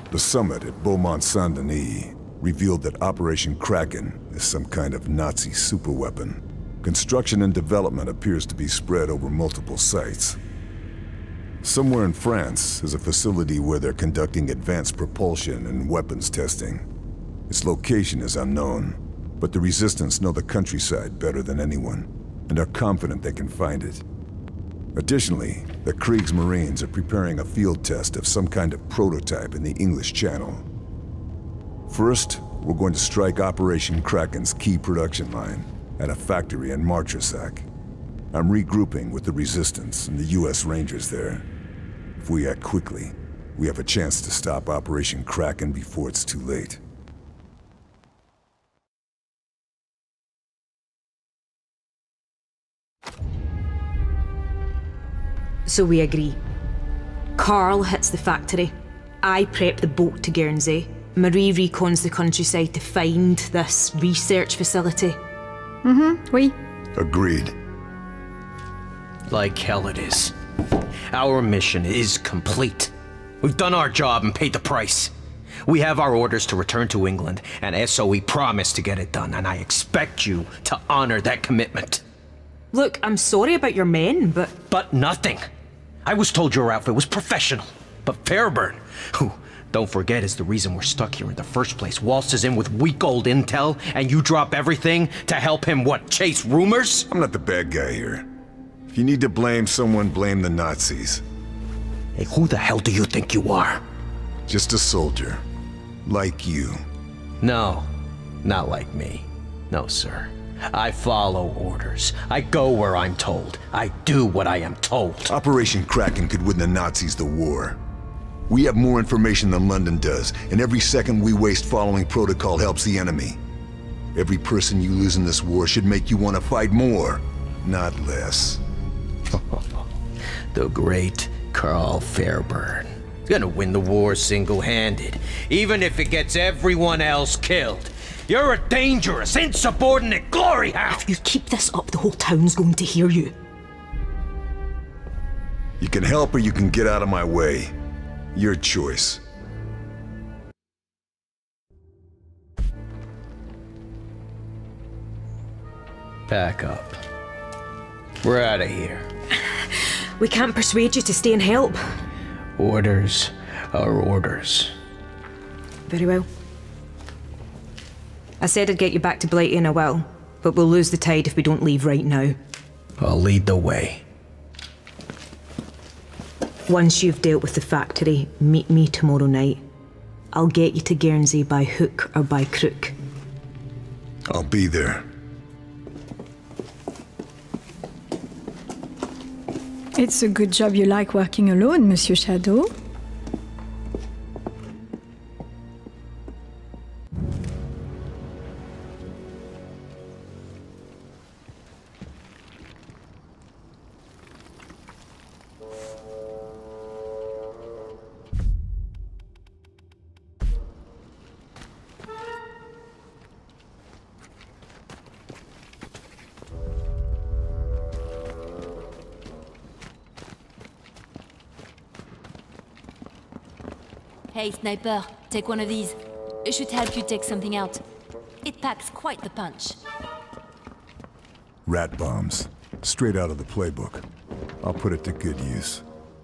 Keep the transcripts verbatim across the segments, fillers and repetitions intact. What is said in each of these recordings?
The summit at Beaumont-Saint-Denis revealed that Operation Kraken is some kind of Nazi superweapon. Construction and development appears to be spread over multiple sites. Somewhere in France is a facility where they're conducting advanced propulsion and weapons testing. Its location is unknown, but the Resistance know the countryside better than anyone, and are confident they can find it. Additionally, the Kriegsmarines are preparing a field test of some kind of prototype in the English Channel. First, we're going to strike Operation Kraken's key production line at a factory in Martresac. I'm regrouping with the Resistance and the U S Rangers there. If we act quickly, we have a chance to stop Operation Kraken before it's too late. So we agree. Carl hits the factory. I prep the boat to Guernsey. Marie recons the countryside to find this research facility. Mm-hmm, oui. Agreed. Like hell it is. Our mission is complete. We've done our job and paid the price. We have our orders to return to England, and S O E promised to get it done, and I expect you to honor that commitment. Look, I'm sorry about your men, but... But nothing. I was told your outfit was professional. But Fairburn, who, don't forget, is the reason we're stuck here in the first place, waltzes in with weak old intel, and you drop everything to help him, what, chase rumors? I'm not the bad guy here. If you need to blame someone, blame the Nazis. Hey, who the hell do you think you are? Just a soldier. Like you. No, not like me. No, sir. I follow orders. I go where I'm told. I do what I am told. Operation Kraken could win the Nazis the war. We have more information than London does, and every second we waste following protocol helps the enemy. Every person you lose in this war should make you want to fight more, not less. The great Carl Fairburn. He's gonna win the war single-handed, even if it gets everyone else killed. You're a dangerous, insubordinate glory hound! If you keep this up, the whole town's going to hear you. You can help or you can get out of my way. Your choice. Pack up. We're out of here. We can't persuade you to stay and help. Orders are orders. Very well. I said I'd get you back to Blighty in a while, but we'll lose the tide if we don't leave right now. I'll lead the way. Once you've dealt with the factory, meet me tomorrow night. I'll get you to Guernsey by hook or by crook. I'll be there. It's a good job you like working alone, Monsieur Shadow. Hey, sniper, take one of these. It should help you take something out. It packs quite the punch. Rat bombs. Straight out of the playbook. I'll put it to good use.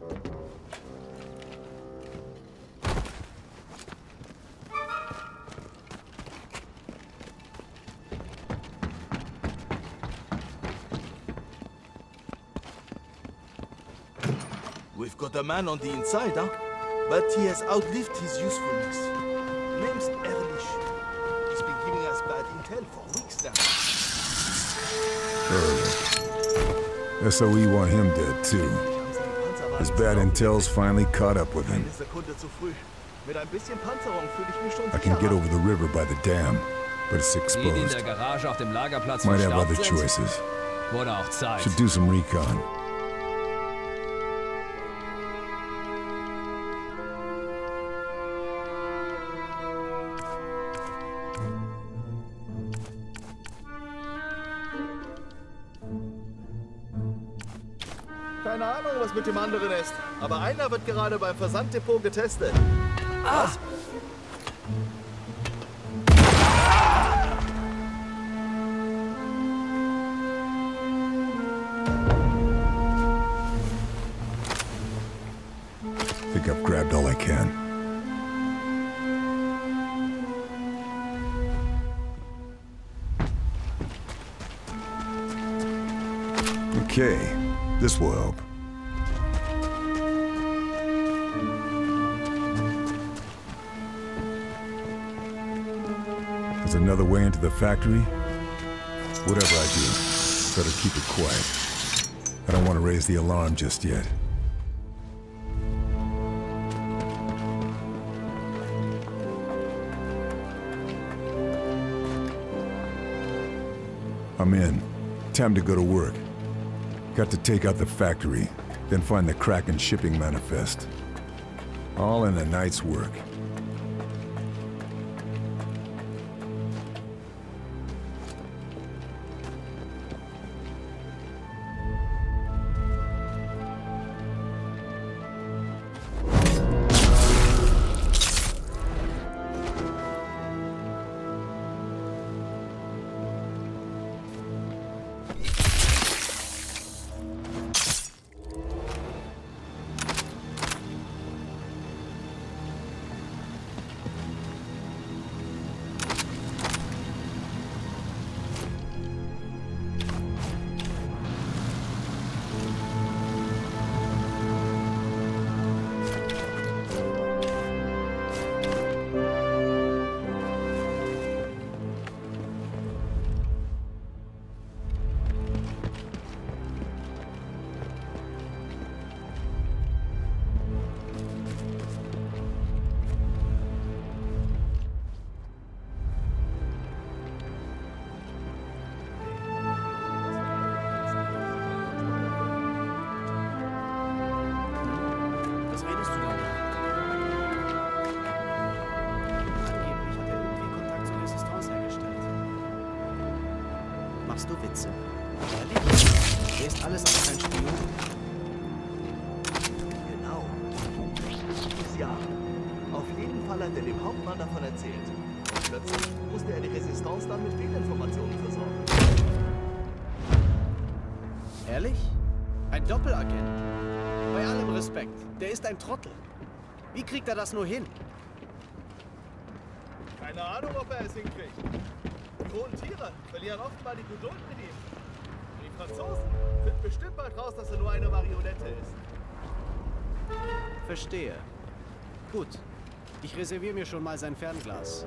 We've got a man on the inside, huh? But he has outlived his usefulness. Name's Ehrlich. He's been giving us bad intel for weeks now. Ehrlich. S O E want him dead, too. His bad intel's finally caught up with him. I can get over the river by the dam, but it's exposed. Might have other choices. Should do some recon. Keine Ahnung, was mit dem anderen ist. Aber einer wird gerade beim Versanddepot getestet. Was? think I've grabbed all I can. Okay, this will help. There's another way into the factory. Whatever I do, better keep it quiet. I don't want to raise the alarm just yet. I'm in. Time to go to work. Got to take out the factory, then find the Kraken shipping manifest. All in a night's work. Machst du Witze? Ehrlich? Drehst alles auf dein Spion? Genau. Ja. Auf jeden Fall hat er dem Hauptmann davon erzählt. Plötzlich musste er die Resistance dann mit Fehlinformationen versorgen. Ehrlich? Ein Doppelagent? Bei allem Respekt, der ist ein Trottel. Wie kriegt er das nur hin? Keine Ahnung, ob er es hinkriegt. Die hohen Tiere verlieren oft mal die Geduld mit ihm. Die Franzosen finden bestimmt bald raus, dass er nur eine Marionette ist. Verstehe. Gut. Ich reserviere mir schon mal sein Fernglas.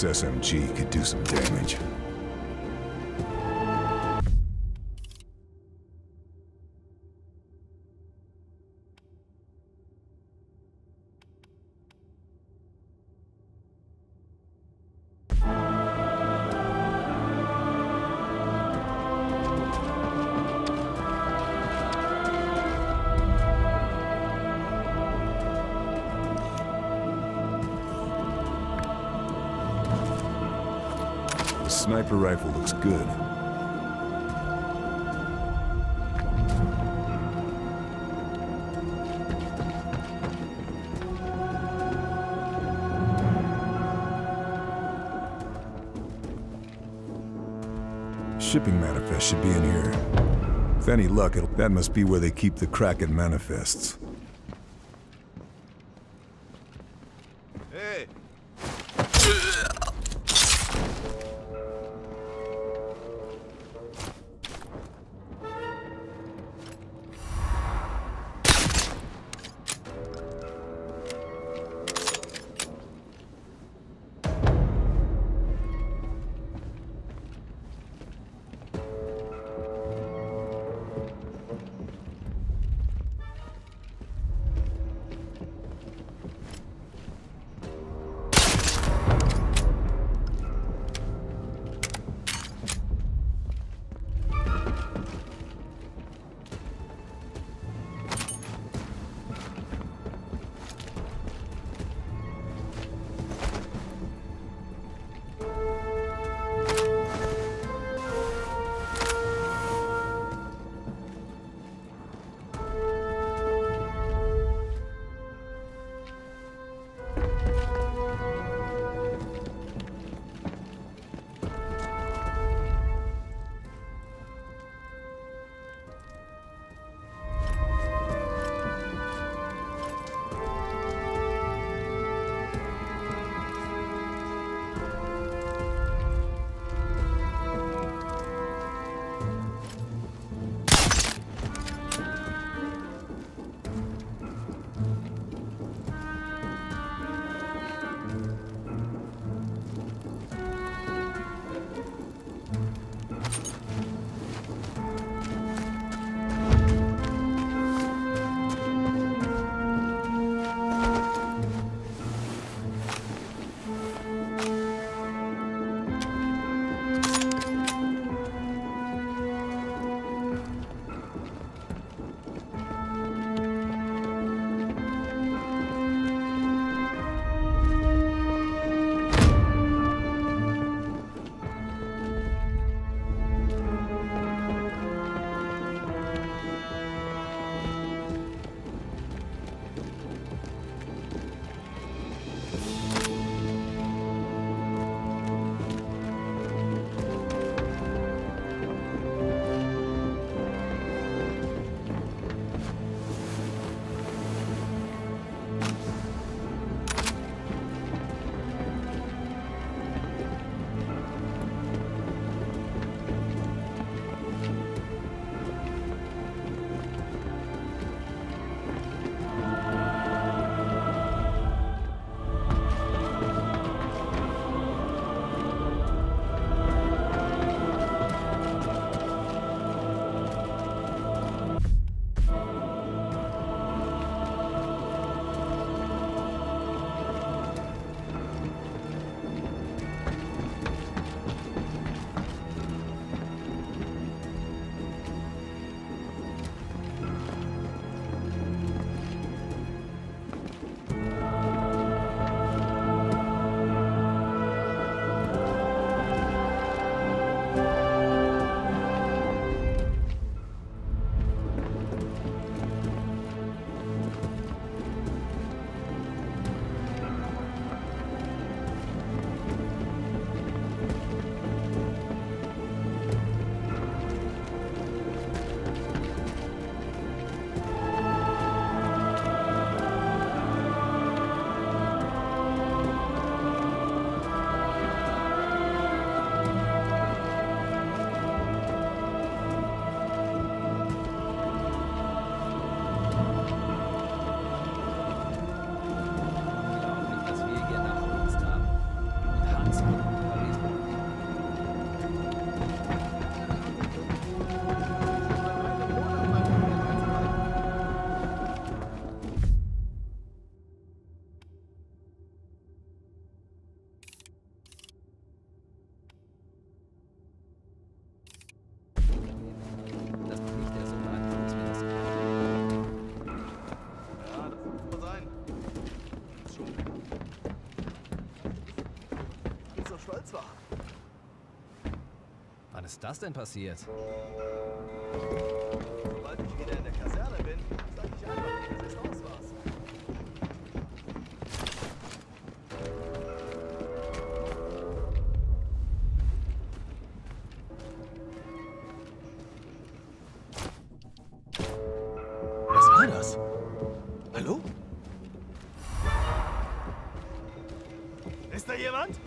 S M G could do some damage. The sniper rifle looks good. Shipping manifest should be in here. With any luck, it'll, that must be where they keep the Kraken manifests. Hey! Wann ist das denn passiert? Sobald ich wieder in der Kaserne bin, sag ich einfach, dass es aus war's. Was war das? Hallo? Ist da jemand?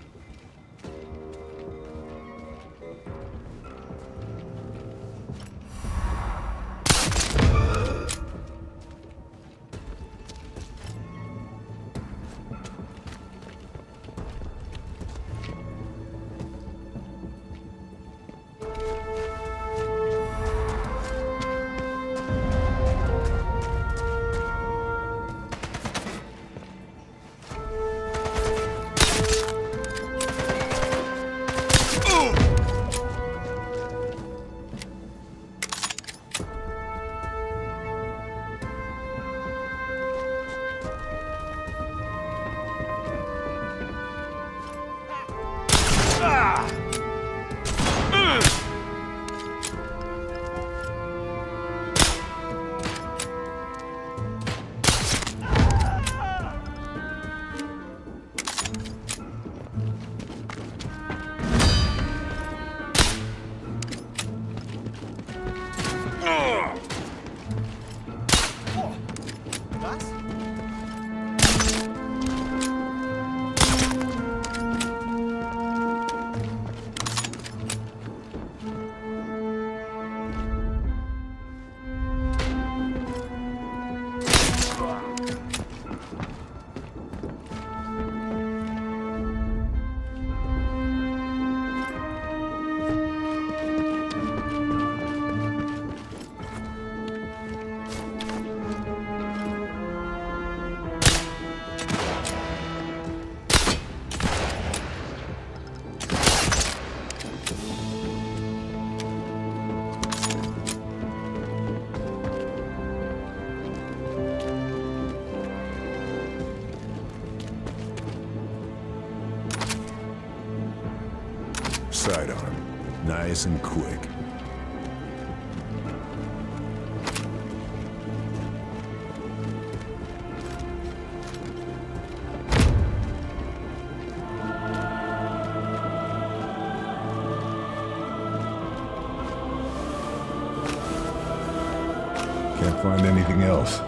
Was? Sidearm. Nice and quick. Can't find anything else.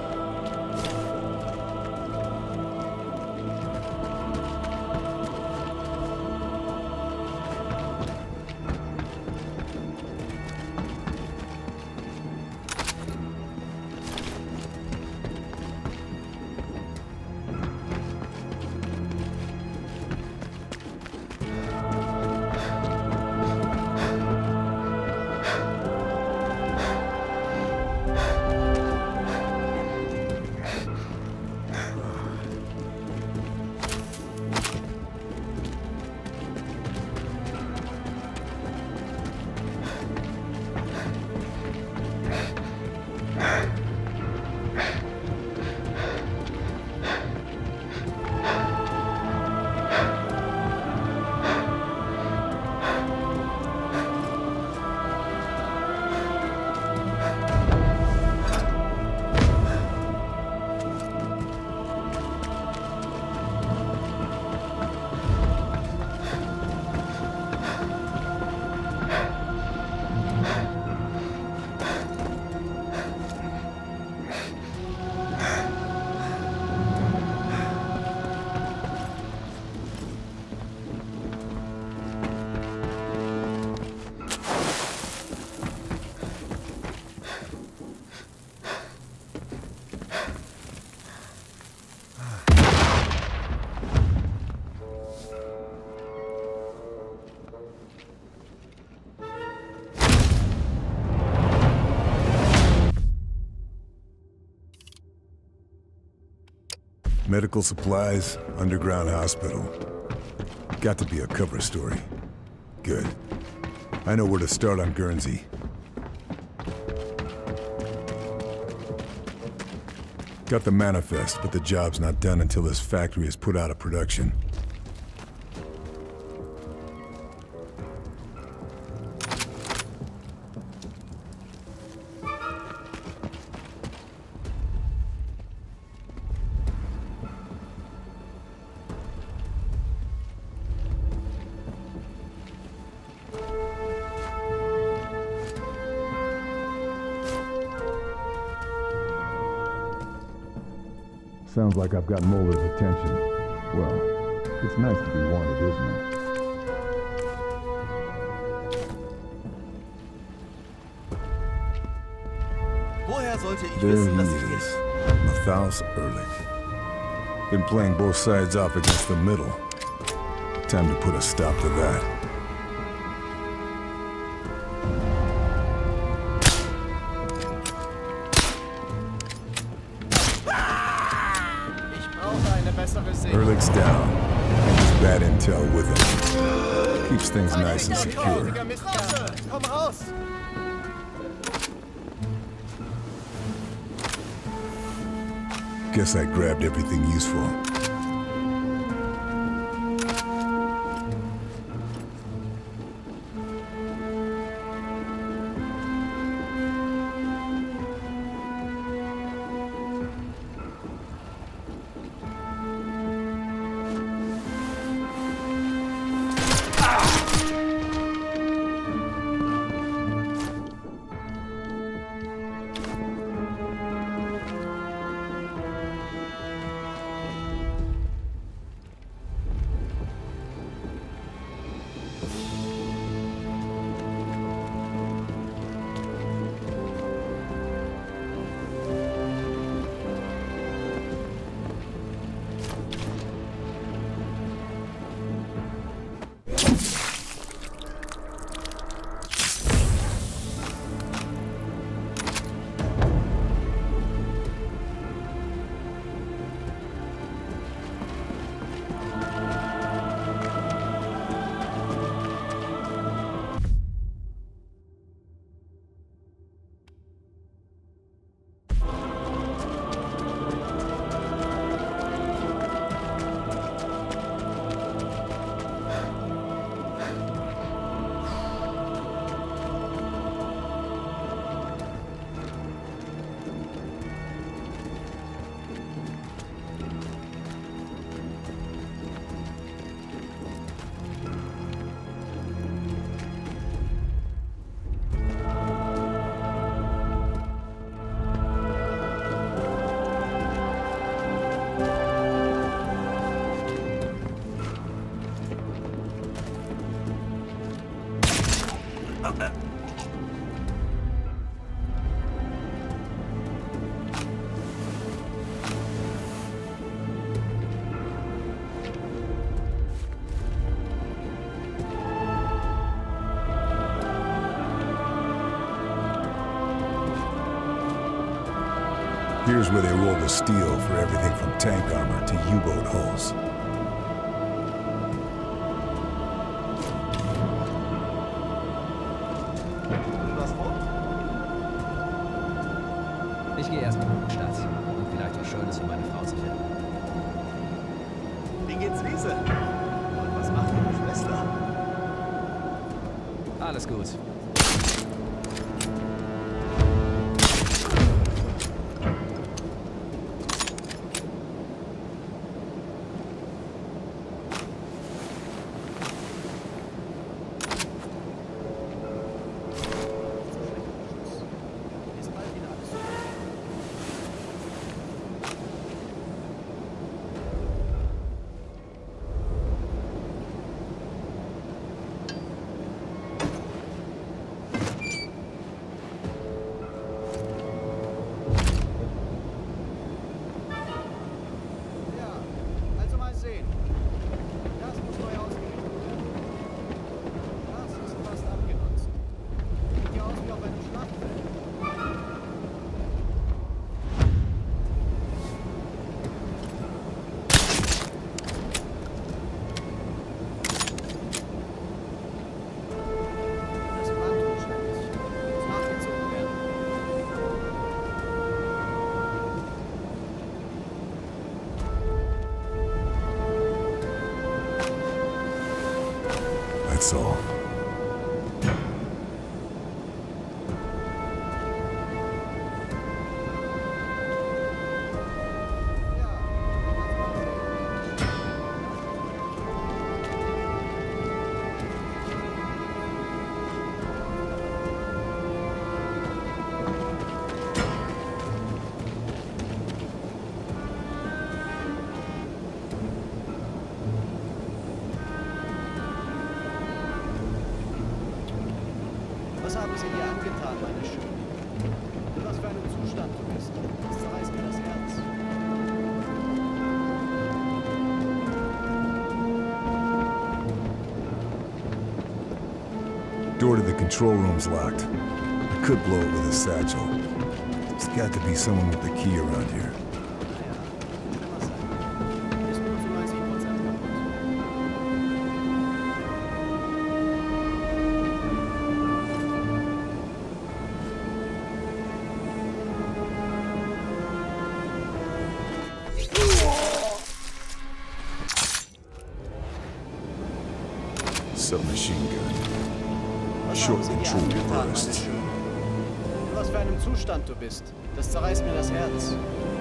Medical supplies, underground hospital. Got to be a cover story. Good. I know where to start on Guernsey. Got the manifest, but the job's not done until this factory is put out of production. Sounds like I've got Mulder's attention. Well, it's nice to be wanted, isn't it? Woher sollte ich There wissen, dass ich he den... is, Matthias Ehrlich. Been playing both sides off against the middle. Time to put a stop to that. Ich brauche eine bessere Sicht. Ehrlich's down, and his bad intel with him. Keeps things nice and secure. Komm raus! Guess I grabbed everything useful. Here's where they roll the steel for everything from tank armor to U-boat hulls. Ich gehe erstmal in die Stadt und vielleicht auch Schuldes für meine Frau sichern. Wie geht's Lise? Und was macht ihre Schwester? Alles gut. Was haben sie dir angetan, meine Schöne? In was für einem Zustand du bist, das zerreißt mir das Herz. Door to the control room's locked. I could blow it with a satchel. There's got to be someone with the key around here. Submachine gun. Short and true bursts. In was für einem Zustand du bist, das zerreißt mir das Herz.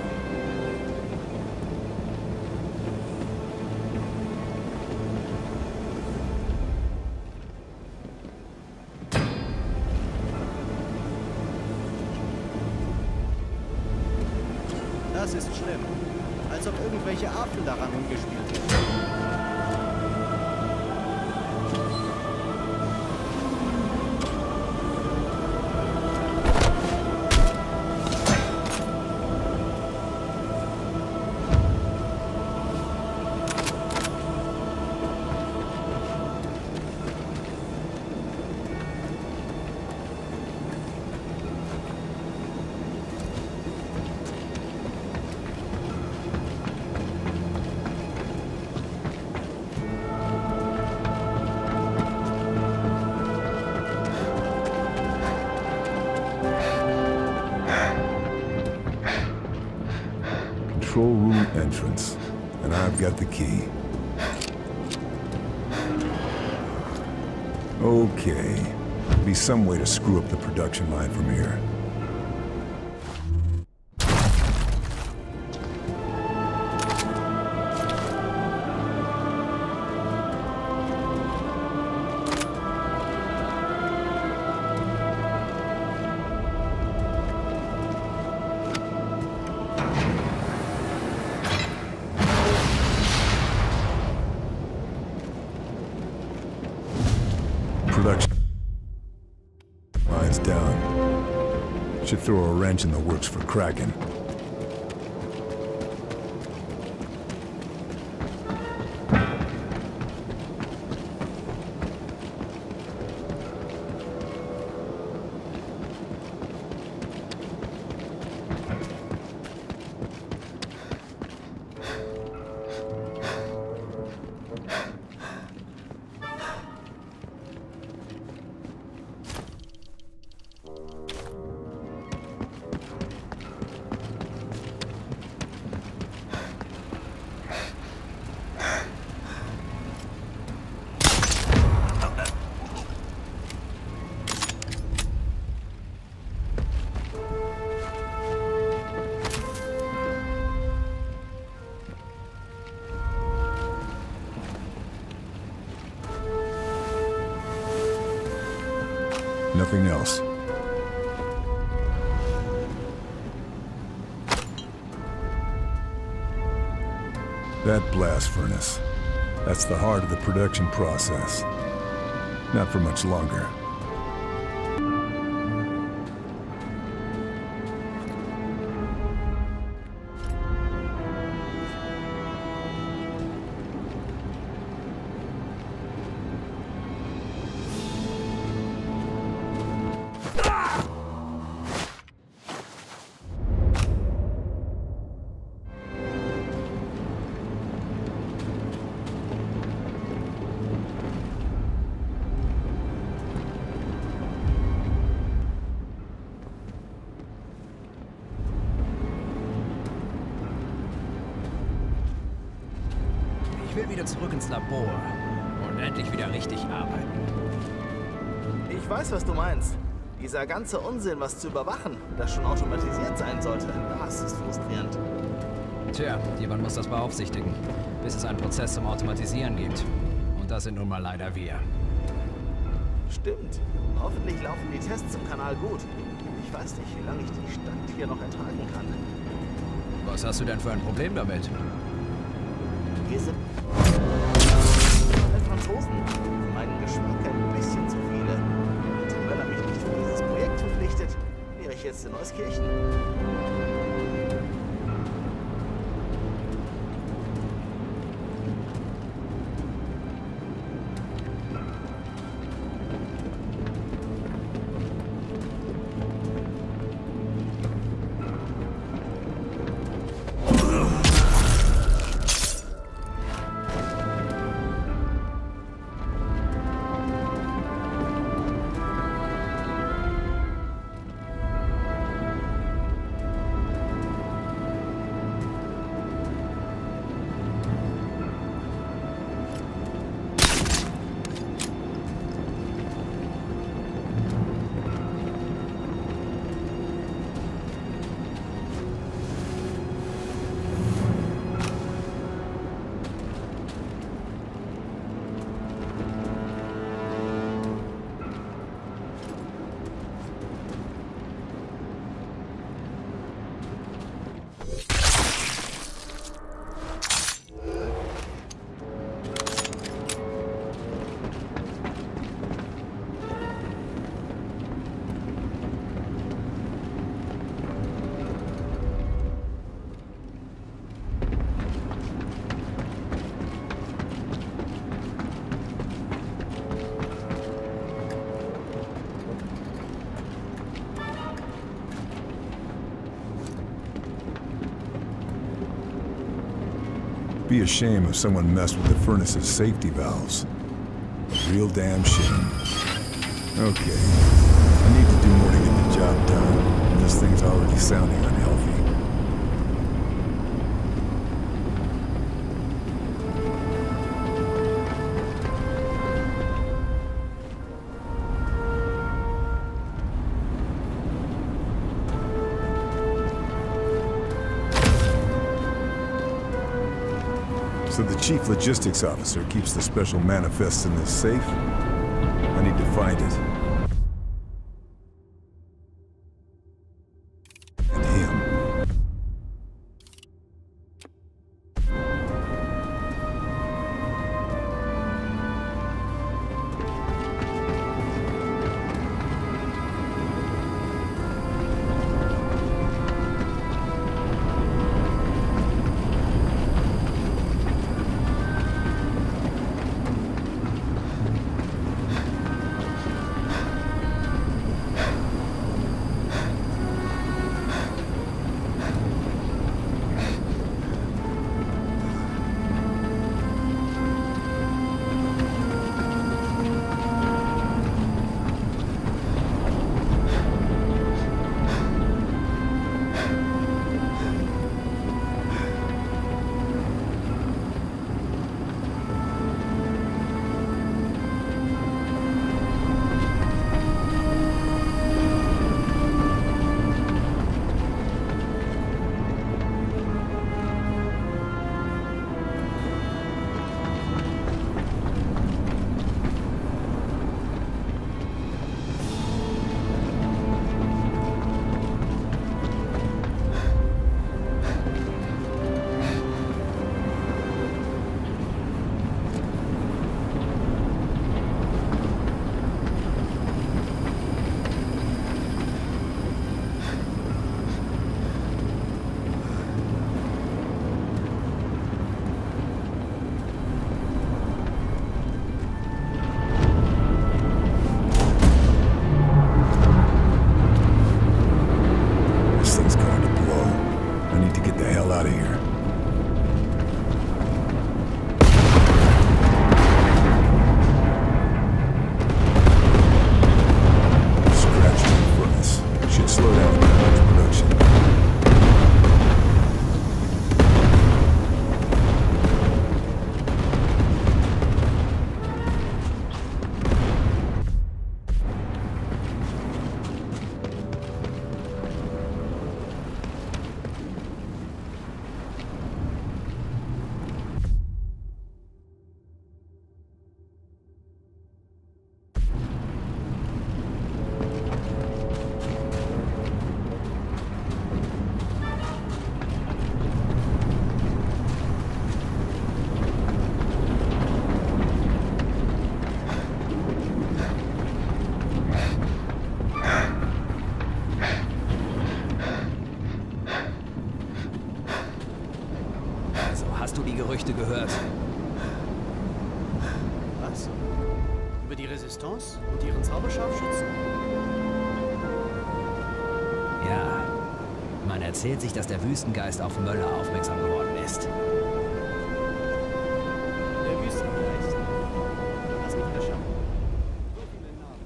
Das ist schlimm. Als ob irgendwelche Affen daran umgespielt hätten. Control room entrance, and I've got the key. Okay, be some way to screw up the production line from here. Production line's down. Should throw a wrench in the works for Kraken. Nothing else. That blast furnace. That's the heart of the production process. Not for much longer. Ich will wieder zurück ins Labor und endlich wieder richtig arbeiten. Ich weiß, was du meinst. Dieser ganze Unsinn, was zu überwachen, das schon automatisiert sein sollte, das ist frustrierend. Tja, jemand muss das beaufsichtigen, bis es einen Prozess zum Automatisieren gibt. Und das sind nun mal leider wir. Stimmt. Hoffentlich laufen die Tests im Kanal gut. Ich weiß nicht, wie lange ich die Stadt hier noch ertragen kann. Was hast du denn für ein Problem damit? Hier sind Franzosen. Für meinen Geschmack ein bisschen zu viele. Und wenn er mich nicht jetzt in Euskirchen. Be a shame if someone messed with the furnace's safety valves. A real damn shame. Okay. I need to do more to get the job done. This thing's already sounding unhealthy. So the chief logistics officer keeps the special manifests in this safe? I need to find it. And him. gehört. Was? Über die Resistance und ihren Zauberscharfschützen? Ja. Man erzählt sich, dass der Wüstengeist auf Möller aufmerksam geworden ist. Der Wüstengeist. Lass mich wieder schauen. So viele Namen.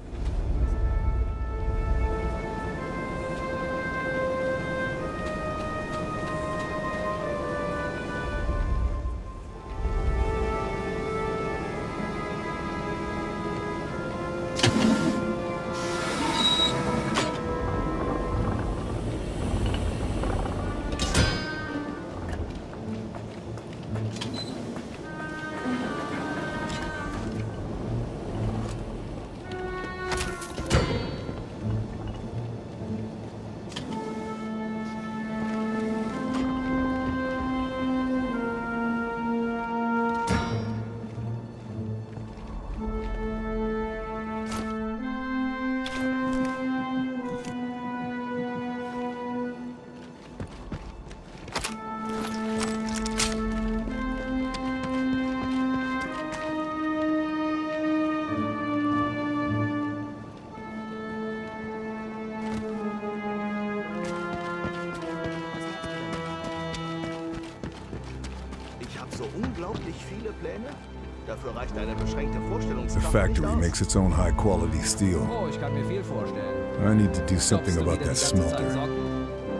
So unglaublich viele Pläne? Dafür reicht eine beschränkte The Vorstellungskraft factory nicht aus. makes its own high-quality steel. Oh, ich kann mir viel vorstellen. I need to do something Klopfst du about wieder that die ganze Zeit smelter. Socken?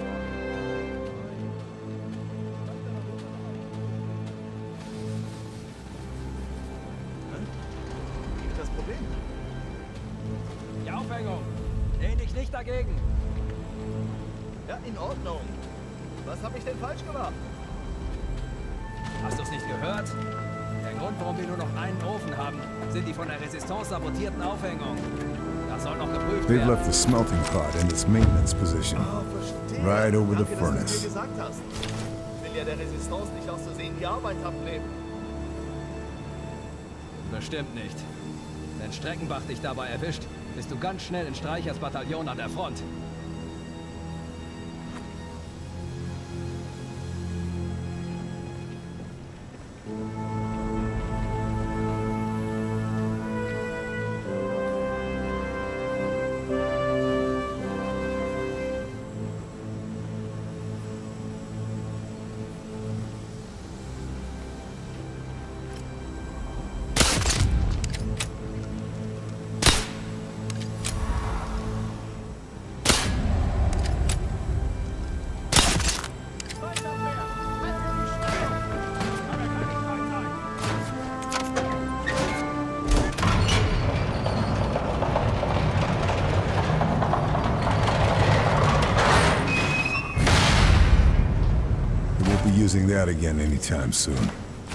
Wie ist das Problem? Die Aufhängung! Lehn dich nicht dagegen! Ja, in Ordnung. Was habe ich denn falsch gemacht? Hast du es nicht gehört? Der Grund, warum wir nur noch einen Ofen haben, sind die von der Resistance sabotierten Aufhängungen. Das soll noch geprüft They've werden. left the smelting pot in its maintenance position, Ah, verstehe. right over the Danke, dass du furnace. mir gesagt hast. Ich will ja der Resistance nicht aus Versehen die Arbeit abnehmen. Bestimmt nicht. Wenn Streckenbach dich dabei erwischt, bist du ganz schnell in Streichers Bataillon an der Front. Using that again anytime soon.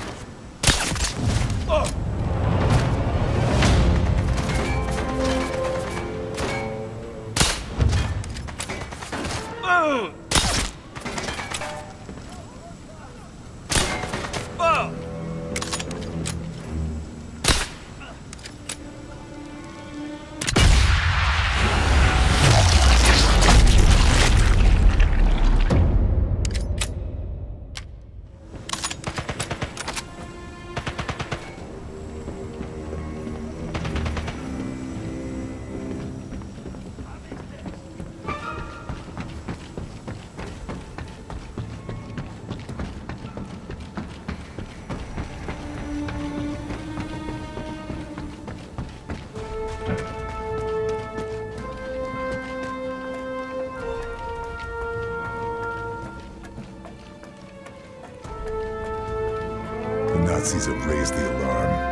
The Nazis have raised the alarm.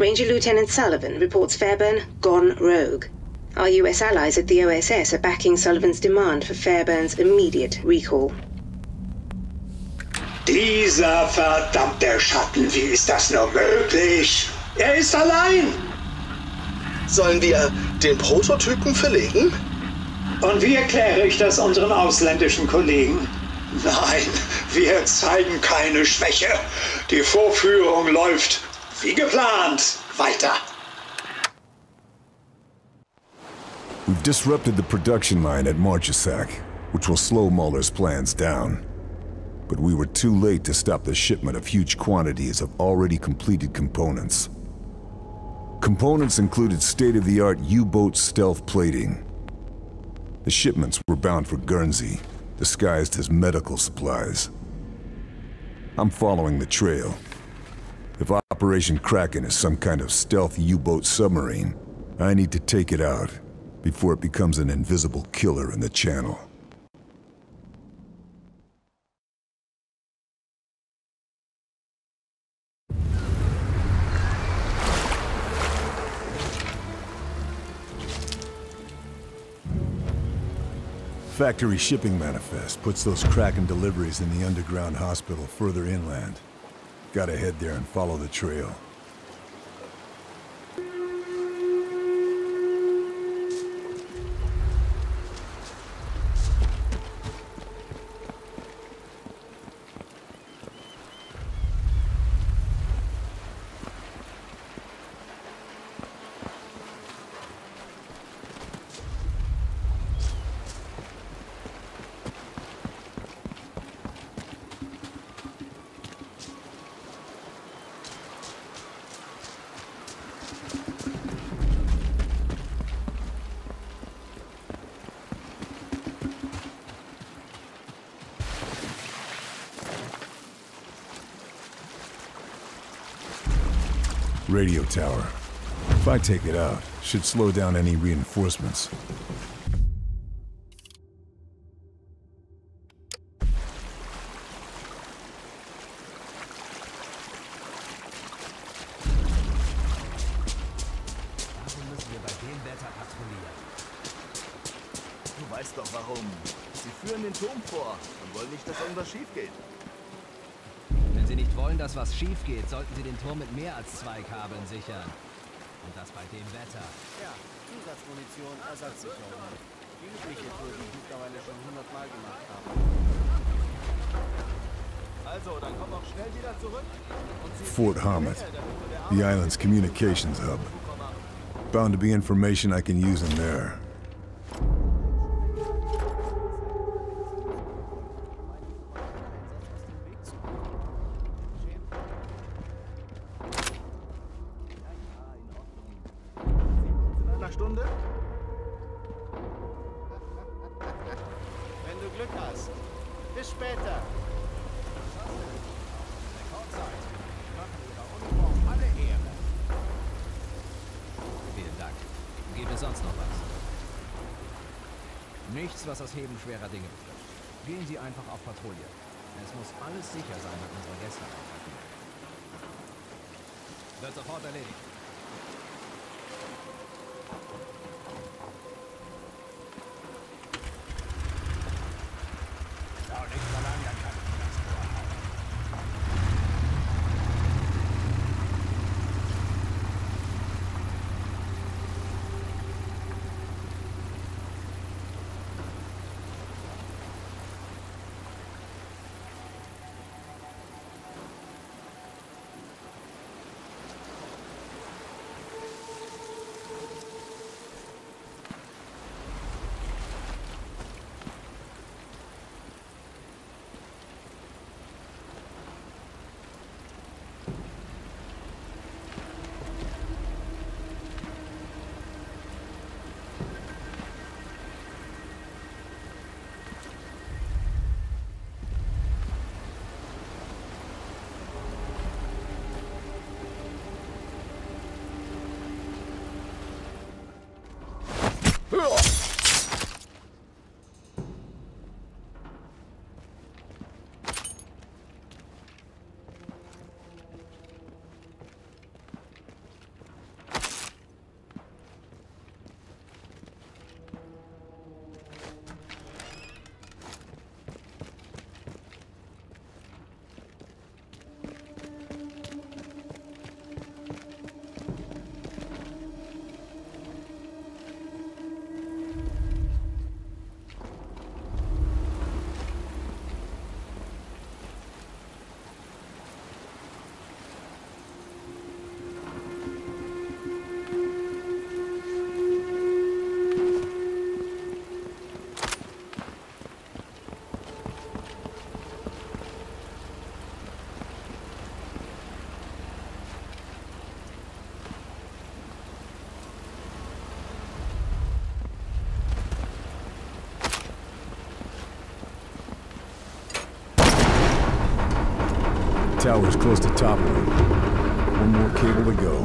Ranger Lieutenant Sullivan reports Fairburn gone rogue. Our U S allies at the O S S are backing Sullivan's demand for Fairburn's immediate recall. Dieser verdammte Schatten, wie ist das nur möglich? Er ist allein! Sollen wir den Prototypen verlegen? Und wie erkläre ich das unseren ausländischen Kollegen? Nein, wir zeigen keine Schwäche. Die Vorführung läuft wie geplant weiter. We've disrupted the production line at Marchesac, which will slow Mahler's plans down. But we were too late to stop the shipment of huge quantities of already completed components. Components included state-of-the-art U-boat stealth plating. The shipments were bound for Guernsey, disguised as medical supplies. I'm following the trail. If Operation Kraken is some kind of stealth U-boat submarine, I need to take it out before it becomes an invisible killer in the channel. Factory shipping manifest puts those Kraken deliveries in the underground hospital further inland. Gotta head there and follow the trail. Radio tower. If I take it out, should slow down any reinforcements. Warum müssen wir bei dem Wetter patrouillieren? Du weißt doch warum. Sie führen den Turm vor und wollen nicht, dass irgendwas schief geht. Wenn Sie nicht wollen, dass was schief geht, sollten Sie den Turm mit mehr als zwei Kabeln sichern. Und das bei dem Wetter. Ja, Zusatzmunition, Ersatzsicherung. Die übliche Tour, die ich mittlerweile schon hundertmal gemacht habe. Also, dann komm auch schnell wieder zurück. Und Sie Fort Hammett, the island's communications hub. Bound to be information I can use in there. Stunde? Wenn du Glück hast. Bis später. Vielen Dank. Gibt es sonst noch was? Nichts, was das Heben schwerer Dinge betrifft. Gehen Sie einfach auf Patrouille. Es muss alles sicher sein, wenn unsere Gäste aufhalten. Wird sofort erledigt. tower's close to toppling. One more cable to go.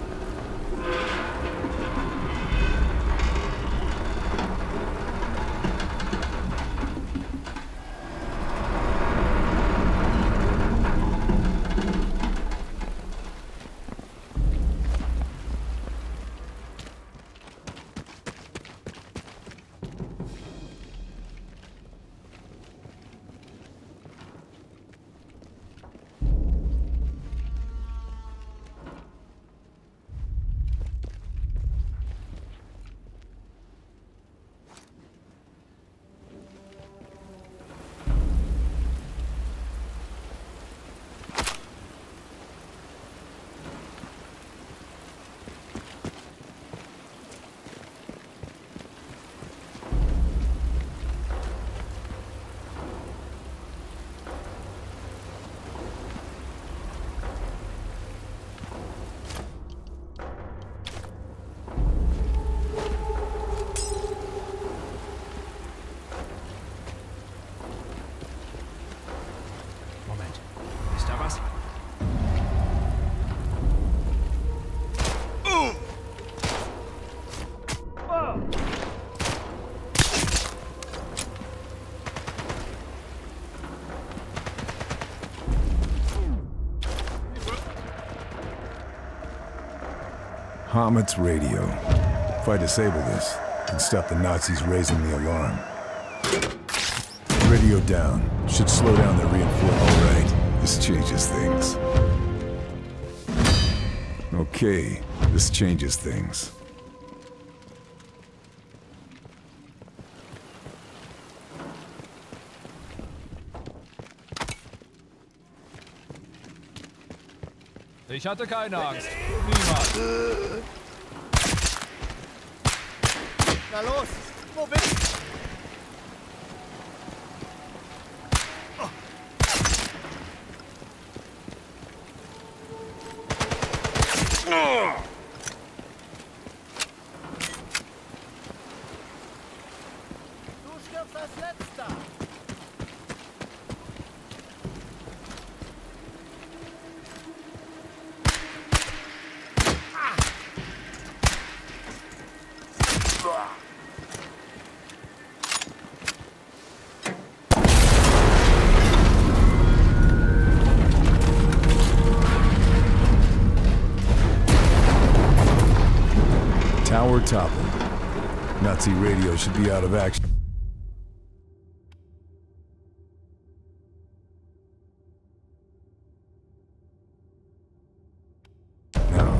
Hamet's radio. If I disable this, I can stop the Nazis raising the alarm. Radio down. Should slow down their reinforcement. All right, this changes things. Okay, this changes things. Ich hatte keine Angst. Niemand. Na los, wo bist du? Du stirbst als Letzter. Tower toppled. Nazi radio should be out of action. Now.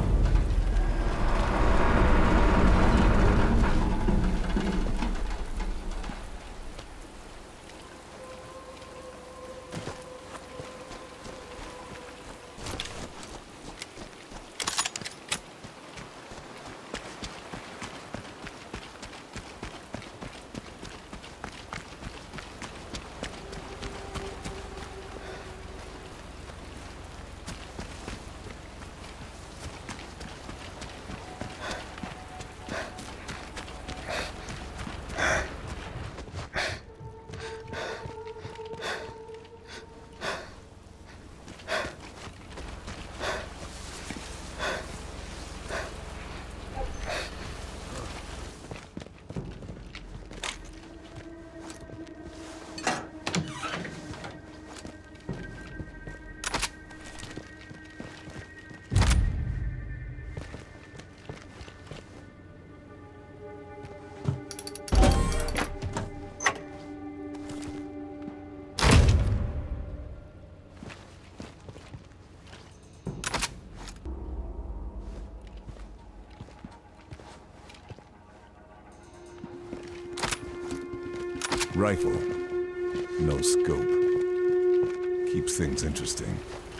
Rifle. No scope. Keeps things interesting.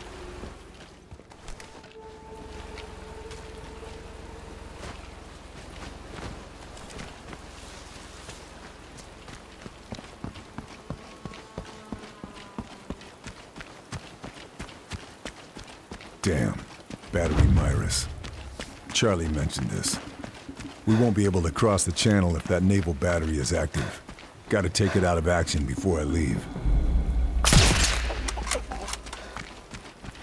Damn. Battery Myris. Charlie mentioned this. We won't be able to cross the channel if that naval battery is active. Gotta take it out of action before I leave.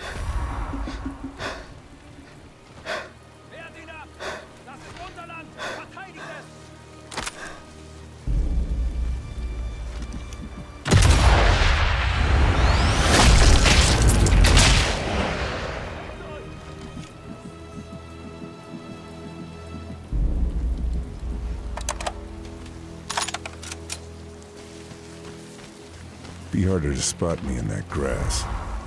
be harder to spot me in that grass.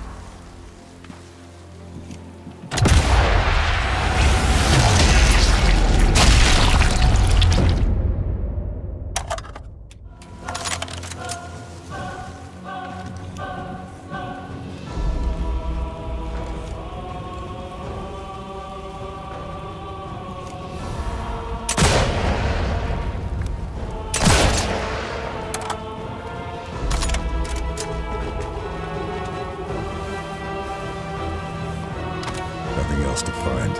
Nothing else to find.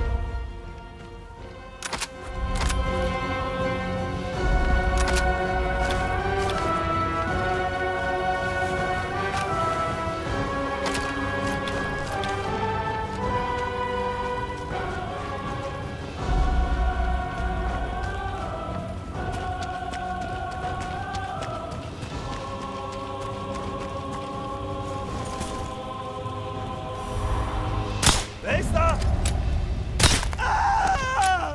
Wer ist da? Ah!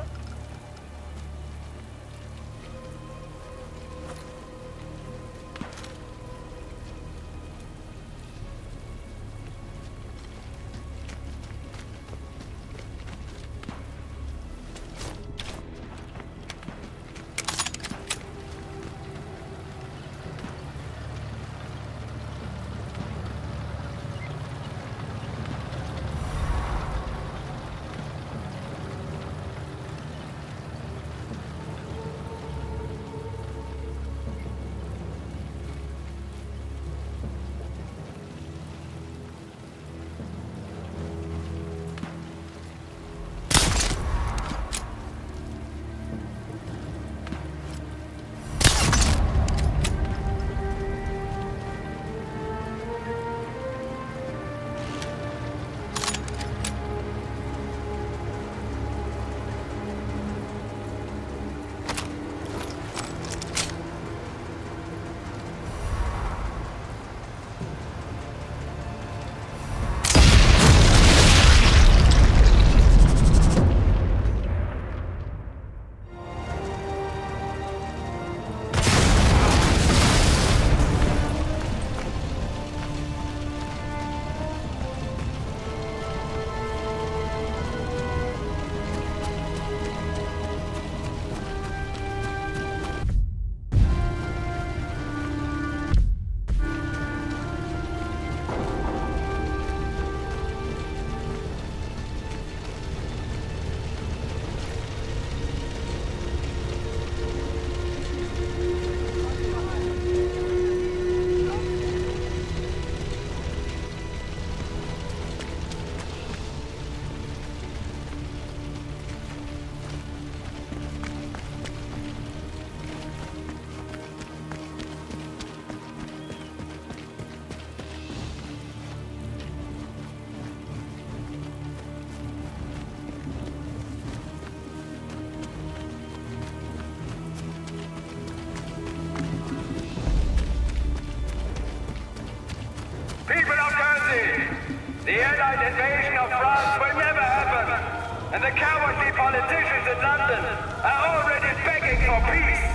The Allied invasion of France will never happen, and the cowardly politicians in London are already begging for peace.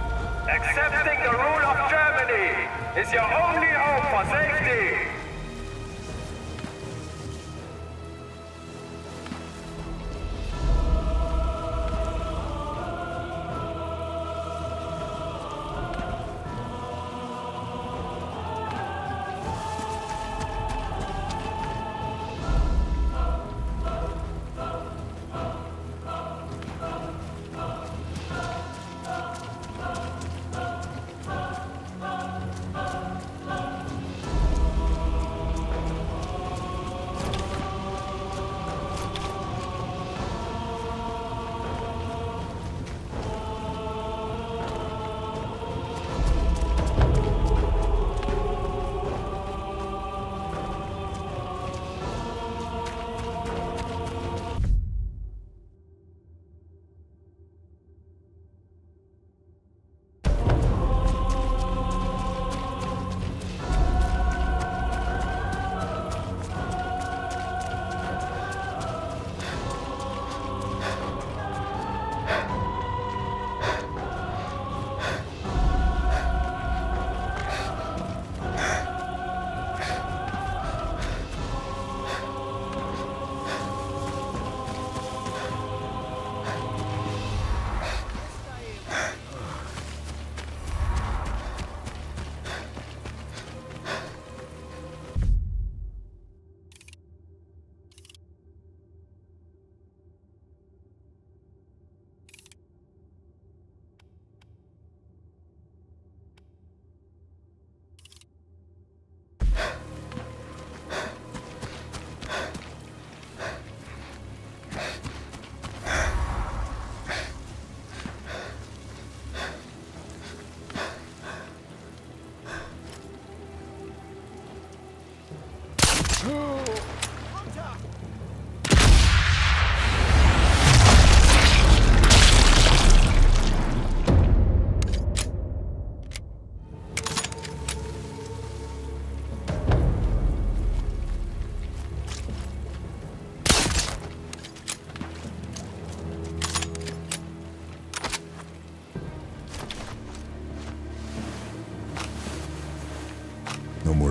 Accepting the rule of Germany is your only hope for safety.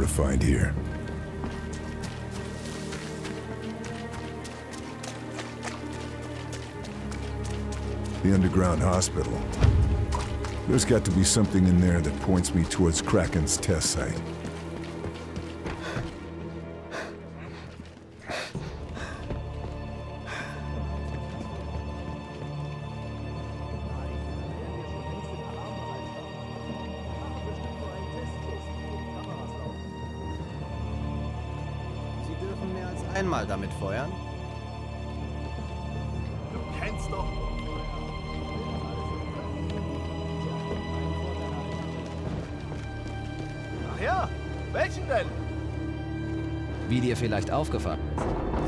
to find here. The underground hospital. There's got to be something in there that points me towards Kraken's test site. Sie dürfen mehr als einmal damit feuern. Du kennst doch. Ach ja, welchen denn? Wie dir vielleicht aufgefallen ist.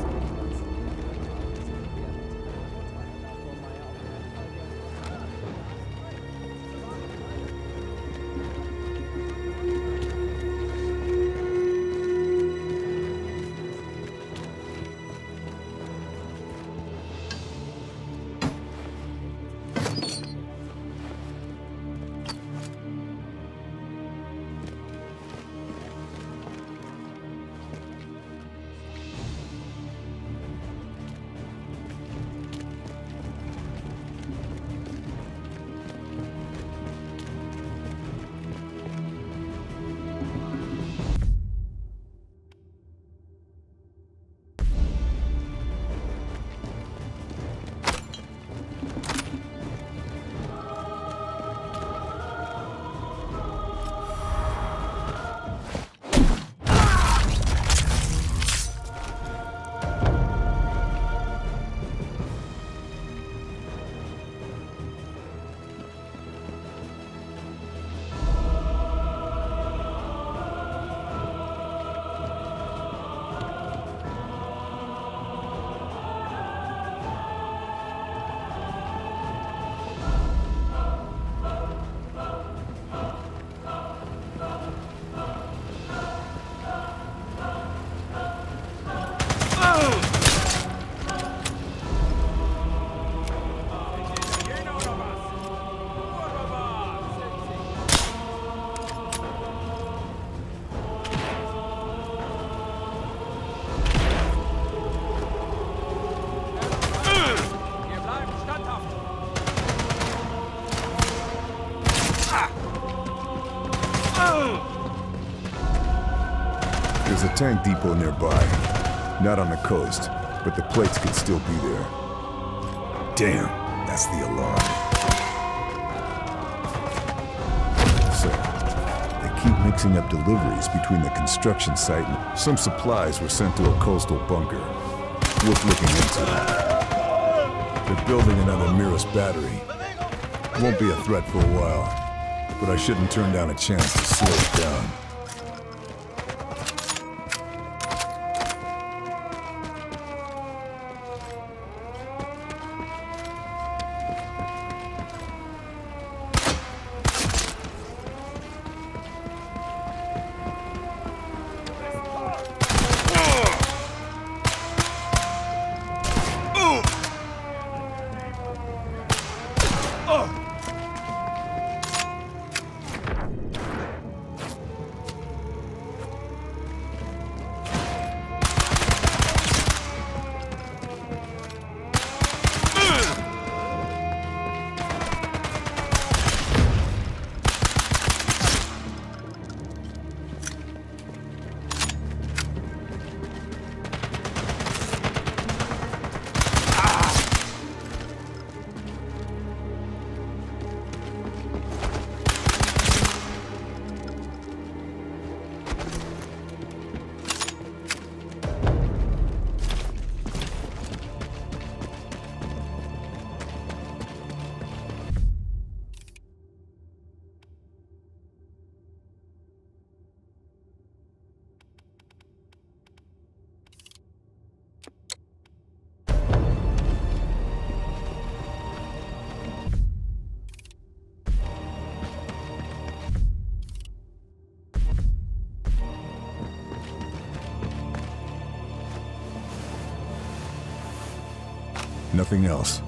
There's a tank depot nearby. Not on the coast, but the plates could still be there. Damn, that's the alarm. So, they keep mixing up deliveries between the construction site and some supplies were sent to a coastal bunker. Worth looking into. They're building another Mirus battery. Won't be a threat for a while, but I shouldn't turn down a chance to slow it down. Nothing else.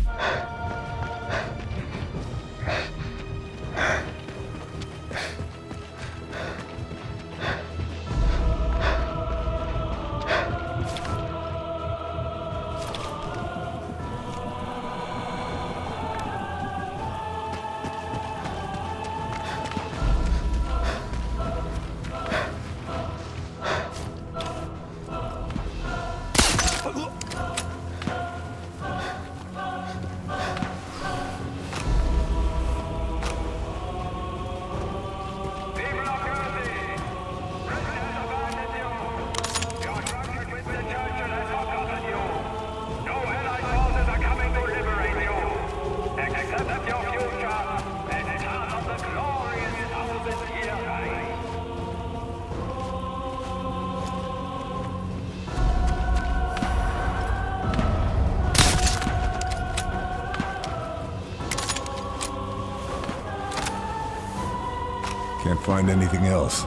Can't find anything else.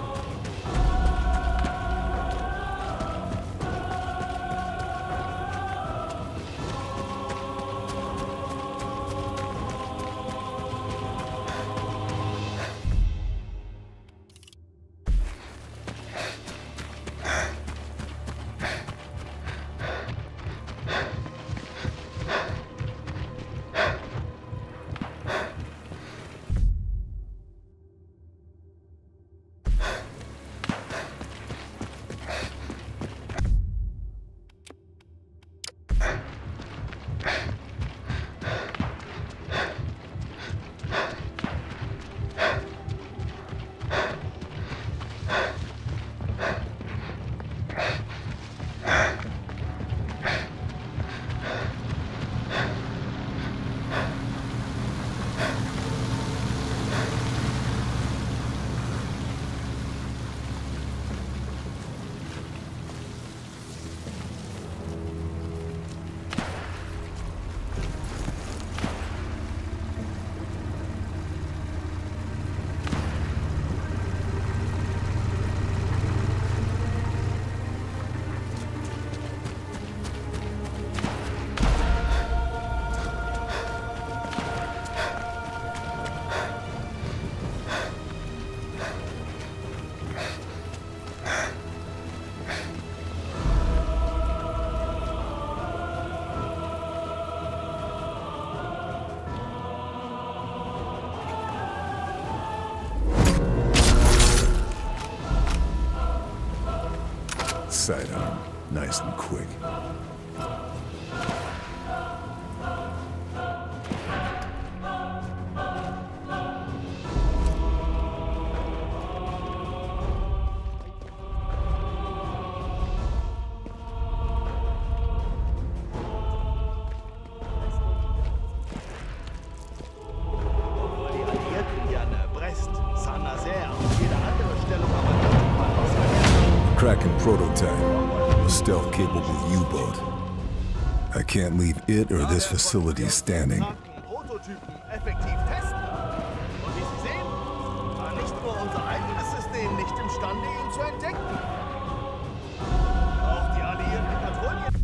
Sidearm, nice and quick. Kraken prototype, a stealth-capable U-boat. I can't leave it or this facility standing. Prototypen effektiv testen. Und wie Sie sehen, war nicht nur unser eigenes System nicht imstande, ihn zu entdecken. Auch die alliierten Patrouillen.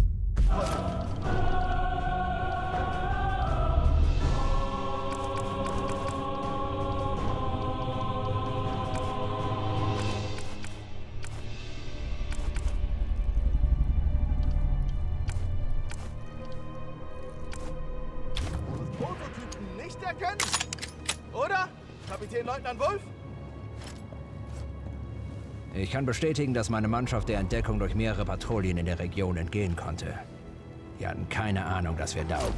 Nicht erkennen? Oder, Kapitän Leutnant Wolf? Ich kann bestätigen, dass meine Mannschaft der Entdeckung durch mehrere Patrouillen in der Region entgehen konnte. Die hatten keine Ahnung, dass wir da...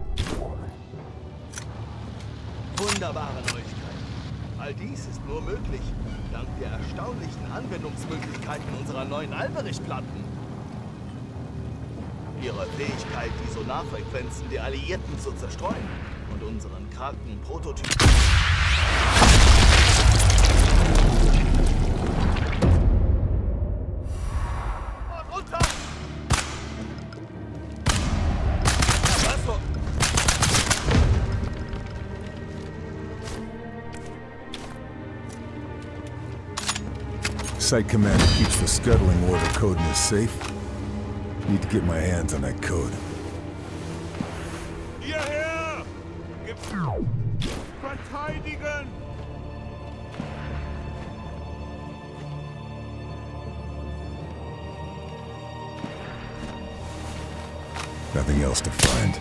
Wunderbare Neuigkeiten. All dies ist nur möglich, dank der erstaunlichen Anwendungsmöglichkeiten unserer neuen Alberich-Platten. Ihre Fähigkeit, die Sonarfrequenzen der Alliierten zu zerstreuen und unseren kranken Prototypen. Und runter! Was so? Site commander keeps the scuttling order code in his safe. Need to get my hands on that code. Hierher! Verteidigen! Nothing else to find.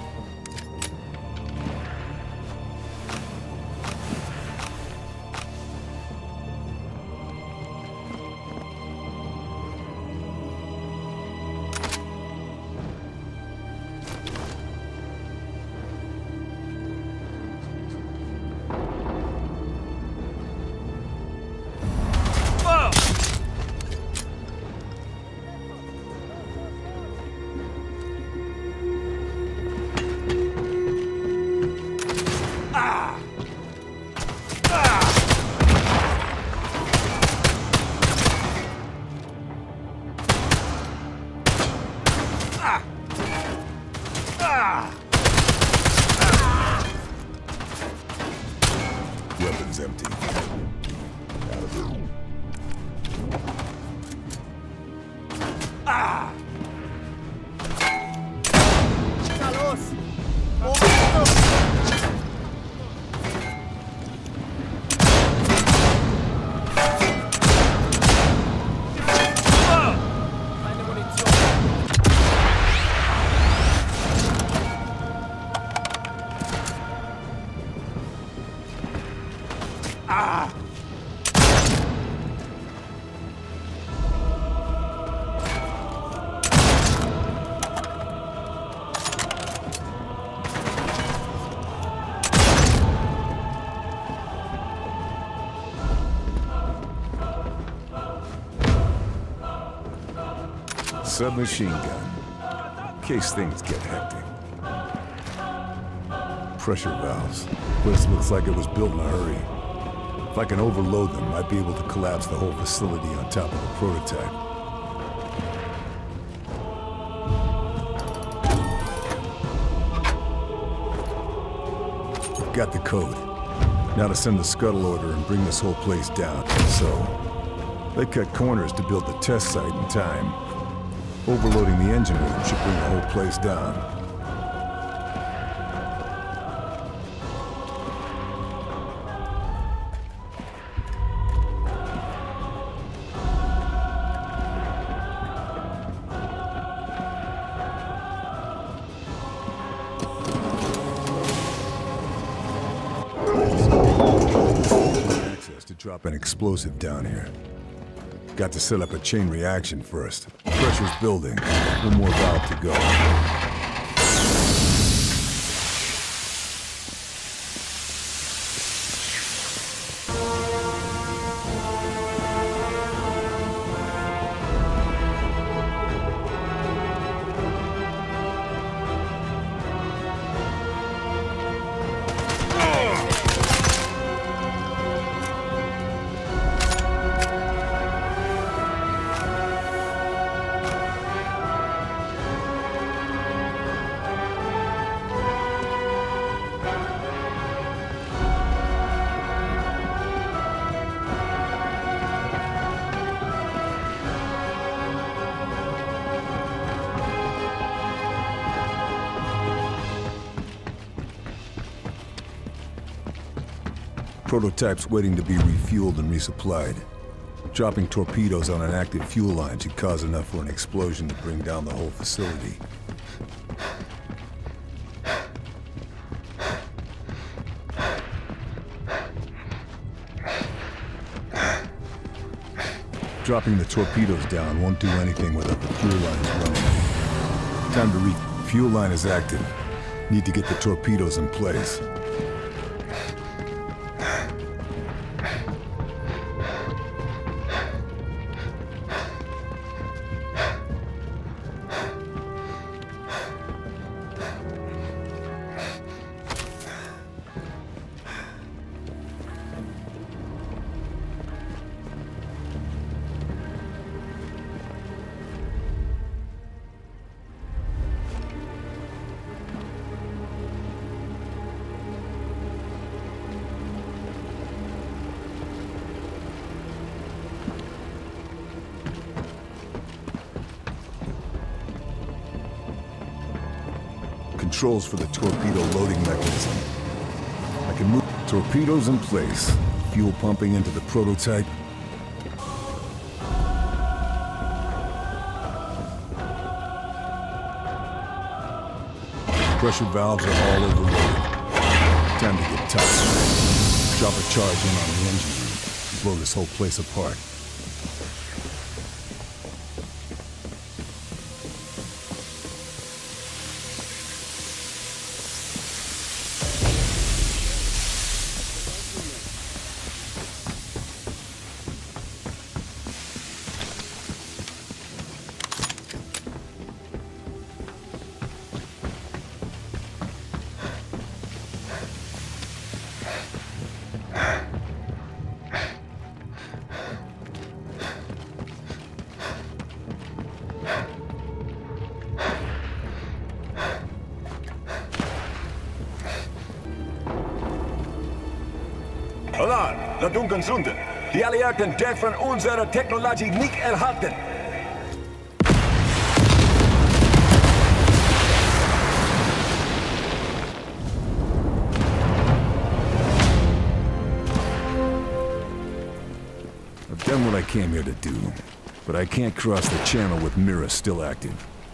Weapons empty. Ah! Na los! Keine Munition. Ah! Submachine gun. In case things get hectic. Pressure valves. Place looks like it was built in a hurry. If I can overload them, I'd be able to collapse the whole facility on top of the prototype. I've got the code. Now to send the scuttle order and bring this whole place down. So, they cut corners to build the test site in time. Overloading the engine room should bring the whole place down. Access to drop an explosive down here. Got to set up a chain reaction first. Pressure's building. One more valve to go. Prototype's waiting to be refueled and resupplied. Dropping torpedoes on an active fuel line should cause enough for an explosion to bring down the whole facility. Dropping the torpedoes down won't do anything without the fuel lines running. Time to re- Fuel line is active. Need to get the torpedoes in place. Controls for the torpedo loading mechanism. can move. Torpedoes in place. Fuel pumping into the prototype. Pressure valves are all overloaded. Time to get tight. Drop a charge in on the engine room. Blow this whole place apart. Alarm! Ladungen Sunde! Die Alliierten dürfen unsere Technologie nicht erhalten! I've done what I came here to do, but I can't cross the channel with Mira still active.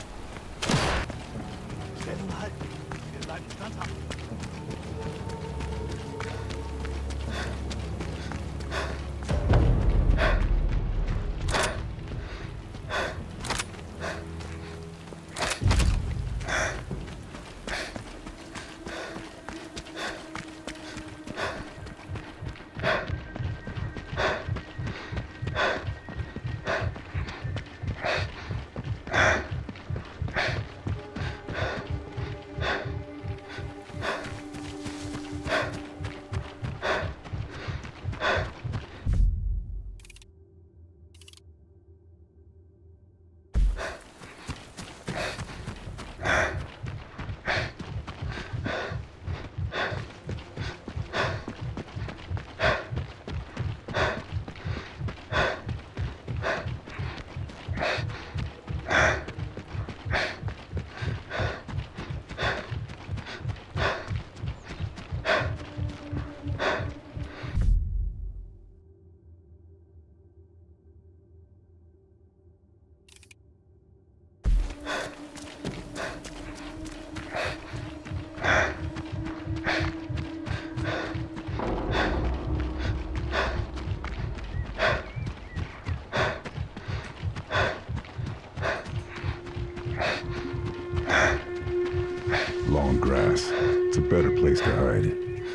Long grass. It's a better place to hide.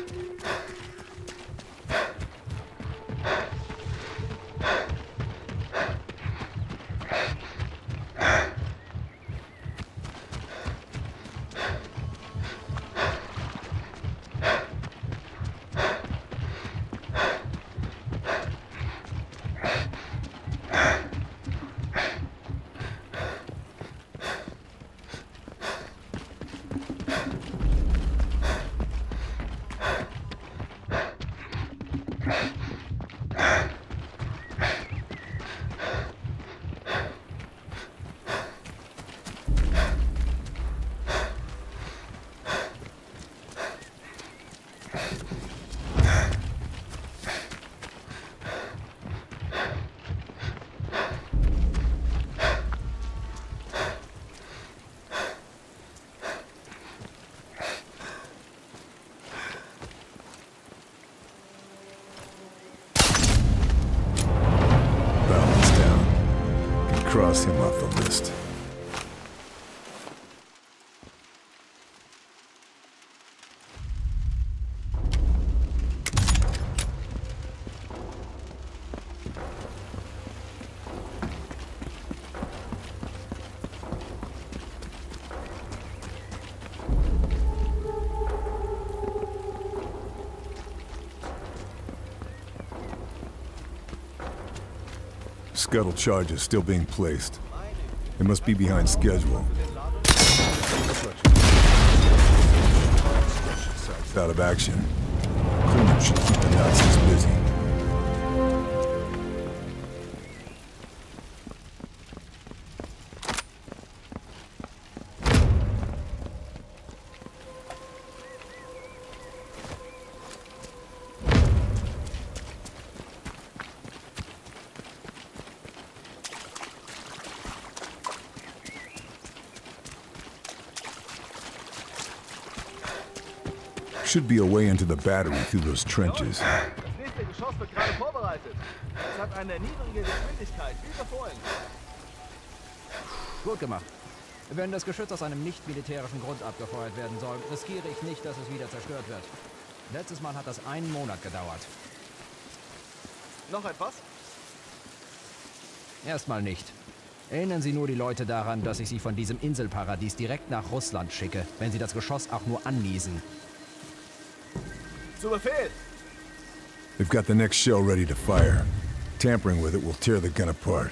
Cross him off the list. Scuttle charge is still being placed. It must be behind schedule. It's out of action. Cleanup should keep the Nazis busy. should be a way into the battery through those trenches. Das nächste Geschoss wird gerade vorbereitet. Es hat eine niedrige Geschwindigkeit, wie befohlen. Gut gemacht. Wenn das Geschütz aus einem nicht-militärischen Grund abgefeuert werden soll, riskiere ich nicht, dass es wieder zerstört wird. Letztes Mal hat das einen Monat gedauert. Noch etwas? Erstmal nicht. Erinnern Sie nur die Leute daran, dass ich sie von diesem Inselparadies direkt nach Russland schicke, wenn sie das Geschoss auch nur anniesen. Zu Befehl! They've got the next shell ready to fire. Tampering with it will tear the gun apart.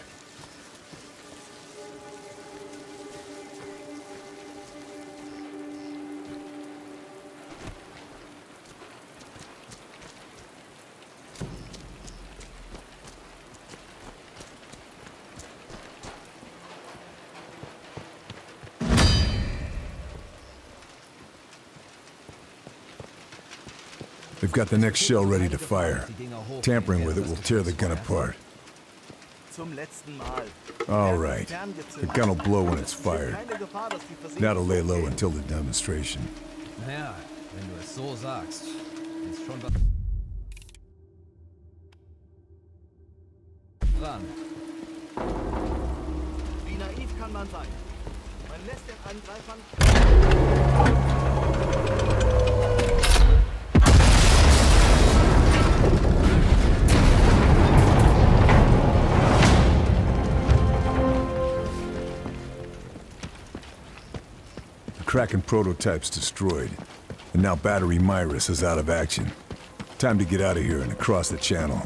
They've got the next shell ready to fire. Tampering with it will tear the gun apart. Zum letzten Mal. All right. The gun will blow when it's fired. Now to lay low until the demonstration. Naja, wenn du es so sagst, ist schon was dran. Wie naiv kann man sein? Man lässt den Angreifern... Kraken prototype's destroyed, and now Battery Myris is out of action. Time to get out of here and across the channel.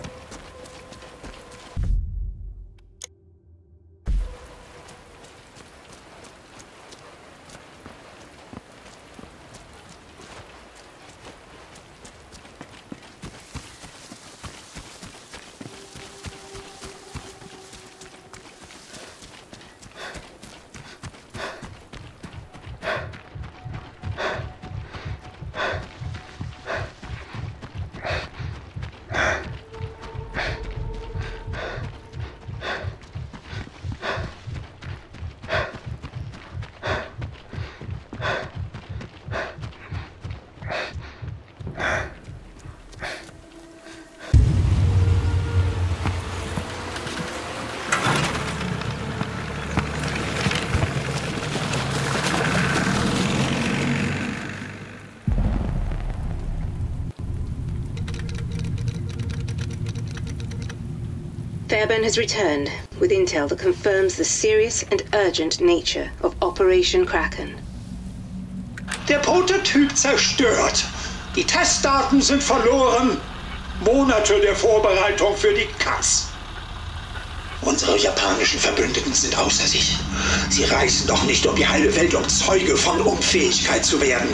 Fairbairn has returned with intel that confirms the serious and urgent nature of Operation Kraken. Der Prototyp zerstört. Die Testdaten sind verloren. Monate der Vorbereitung für die K A S. Unsere japanischen Verbündeten sind außer sich. Sie reisen doch nicht um die halbe Welt, um Zeuge von Unfähigkeit zu werden.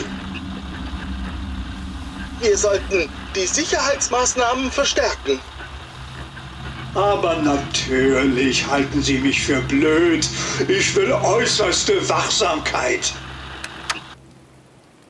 Wir sollten die Sicherheitsmaßnahmen verstärken. Aber natürlich halten Sie mich für blöd. Ich will äußerste Wachsamkeit.